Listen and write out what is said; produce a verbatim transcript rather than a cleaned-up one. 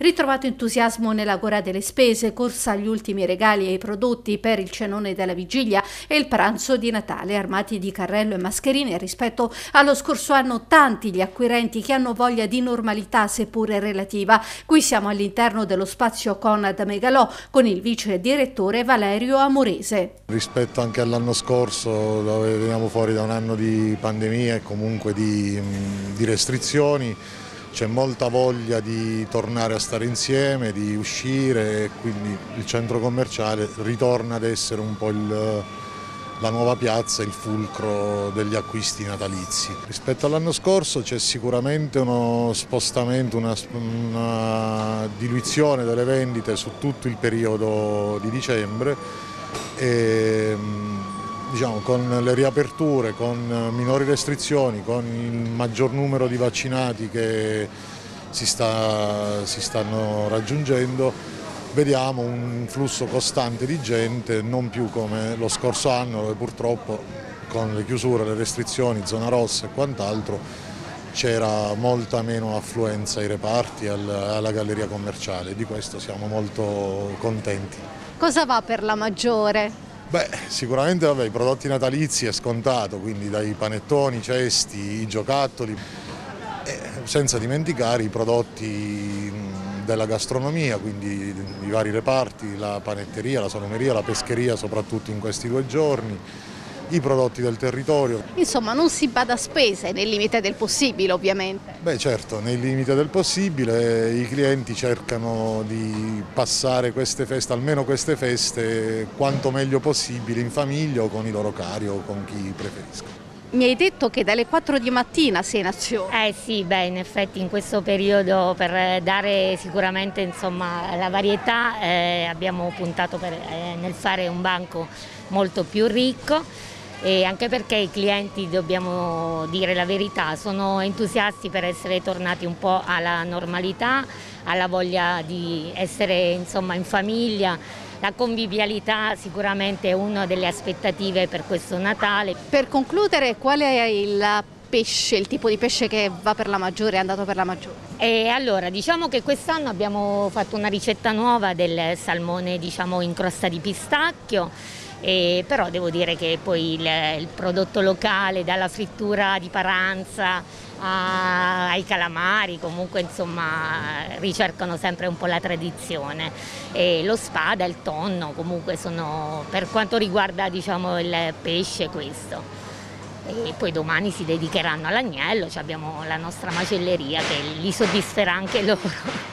Ritrovato entusiasmo nell'Agora delle Spese, corsa agli ultimi regali e ai prodotti per il cenone della vigilia e il pranzo di Natale, armati di carrello e mascherine. Rispetto allo scorso anno tanti gli acquirenti che hanno voglia di normalità seppure relativa. Qui siamo all'interno dello spazio Conad Megalò con il vice direttore Valerio Amorese. Rispetto anche all'anno scorso, dove veniamo fuori da un anno di pandemia e comunque di, di restrizioni, c'è molta voglia di tornare a stare insieme, di uscire, e quindi il centro commerciale ritorna ad essere un po' il, la nuova piazza, il fulcro degli acquisti natalizi. Rispetto all'anno scorso c'è sicuramente uno spostamento, una, una diluizione delle vendite su tutto il periodo di dicembre e, diciamo, con le riaperture, con minori restrizioni, con il maggior numero di vaccinati che si, sta, si stanno raggiungendo, vediamo un flusso costante di gente, non più come lo scorso anno, dove purtroppo con le chiusure, le restrizioni, zona rossa e quant'altro, c'era molta meno affluenza ai reparti e alla galleria commerciale. Di questo siamo molto contenti. Cosa va per la maggiore? Beh, sicuramente vabbè, i prodotti natalizi è scontato, quindi dai panettoni, i cesti, i giocattoli, e senza dimenticare i prodotti della gastronomia, quindi i vari reparti, la panetteria, la salumeria, la pescheria, soprattutto in questi due giorni, i prodotti del territorio. Insomma, non si bada a spese, nel limite del possibile ovviamente. Beh certo, nel limite del possibile i clienti cercano di passare queste feste, almeno queste feste, quanto meglio possibile in famiglia o con i loro cari o con chi preferiscono. Mi hai detto che dalle quattro di mattina sei in azione. Eh sì, beh, in effetti in questo periodo per dare sicuramente insomma, la varietà eh, abbiamo puntato per, eh, nel fare un banco molto più ricco. E anche perché i clienti, dobbiamo dire la verità, sono entusiasti per essere tornati un po' alla normalità, alla voglia di essere insomma in famiglia. La convivialità sicuramente è una delle aspettative per questo Natale. Per concludere, qual è il pesce, il tipo di pesce che va per la maggiore, è andato per la maggiore? E allora, diciamo che quest'anno abbiamo fatto una ricetta nuova del salmone, diciamo, in crosta di pistacchio. E però devo dire che poi il, il prodotto locale, dalla frittura di Paranza a, ai calamari, comunque insomma ricercano sempre un po' la tradizione. E lo spada, il tonno, comunque sono, per quanto riguarda diciamo il pesce, questo. E poi domani si dedicheranno all'agnello, abbiamo la nostra macelleria che li soddisferà anche loro.